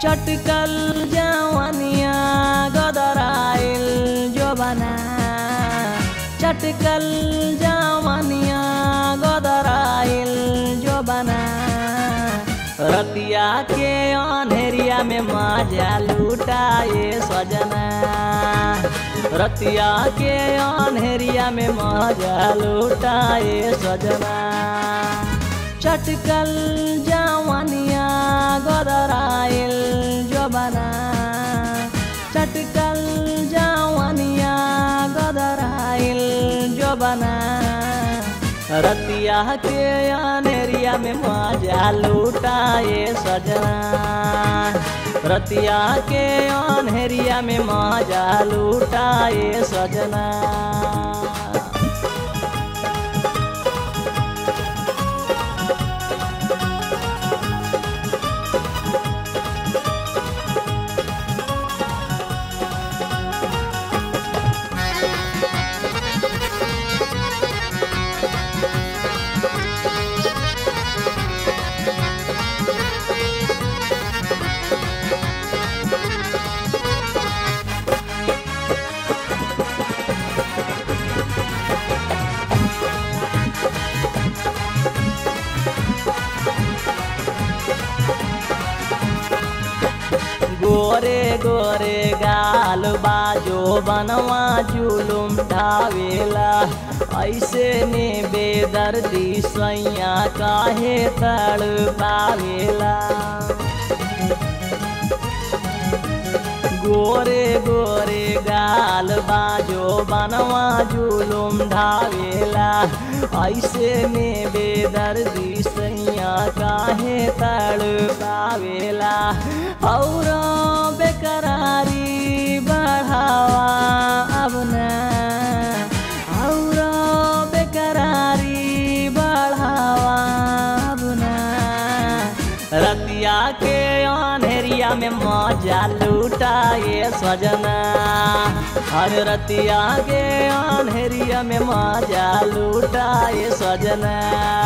चटकल जवनिया गदराइल जोबना चटकल जवनिया गदराइल जोबना रतिया के अंधेरिया में मजा लुटाए सजना रतिया के अंधेरिया में मजा लुटाए सजना चटकल जवनिया गदराइल जोबना चटकल जवनिया गदराइल जोबना रतिया के अंधेरिया में मजा लुटाए सजना रतिया के अंधेरिया में मजा लुटाए सजना गोरे गोरे गाल बाजो बनवा जुलुम ढावेला ऐसे में बेदर्दी सैया काहे तड़ पावेला गोरे गोरे गाल बाजो बनवा जुलुम ढावेला ऐसे में बेदर्दी सैया काहे तड़ पावेला और बेकरारी बढ़ावा अब ना और बेकरारी बढ़ावा अब ना रतिया के अंधेरिया में मजा लुटाए सजना हर रतिया के अंधेरिया में मजा लुटाए सजना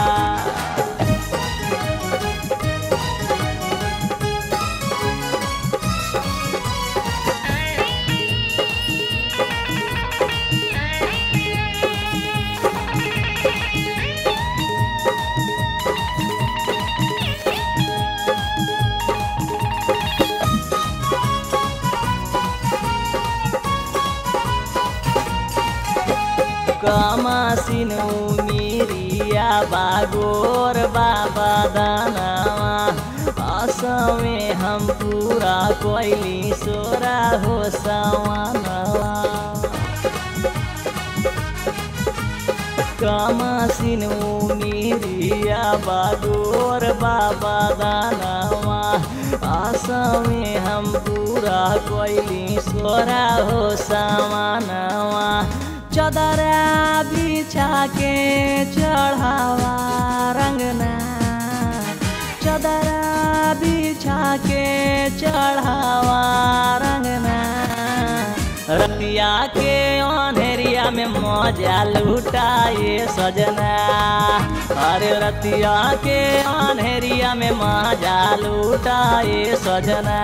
कमासिन उमिरिया बागोर बाबा दानावा असमे हम पूरा कोइली सोरा हो सवानवा कमासिन उमिरिया बागोर बाबा दानावा असमे हम पूरा कोइली सोरा हो सवानवा चदरा बिछा के चढ़ावा रंगना चदरा बिछा के चढ़ावा रंगना रतिया के अंधेरिया में मजा लुटाए सजना अरे रतिया के अंधेरिया में मजा लुटाए सजना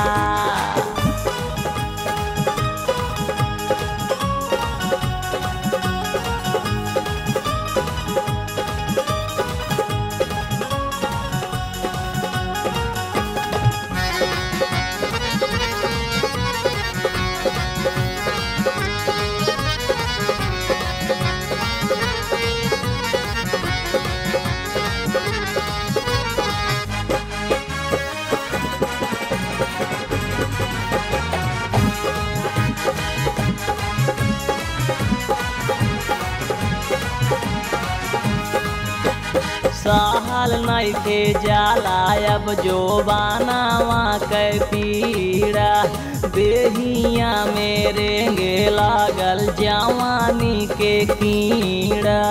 सहल नइखे जाला अब जो बनावा के पीड़ा देहिया में रेंगे लागल जवानी के कीड़ा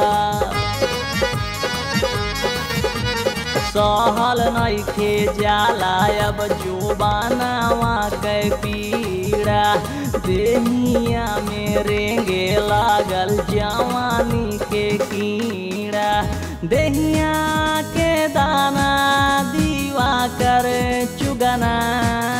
सहल नइखे जाला अब जो बनावा के पीड़ा देहिया में रेंगे लागल जवानी के कीड़ा देहिया के दाना दीवा कर चुगना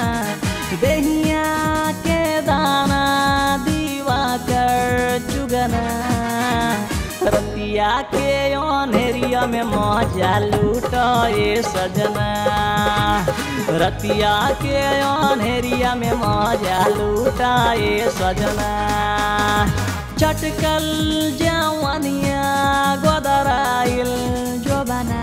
मजा लूटाए सजना। रतिया के अनहेरिया में मजा लूटाए सजना। चटकल जवानिया गोदराइल जोबना,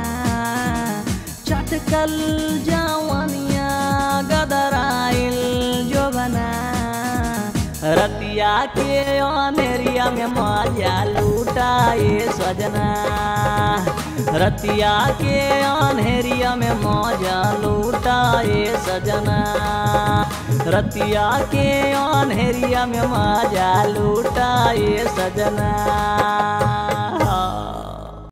चटकल जवानिया गदराइल जोबना। रतिया के अनेरिया में मजा लूटाए सजना। रतिया के अनहेरिया में मजा लूटाए सजना। रतिया के अनहेरिया में मजा लूटाए सजना।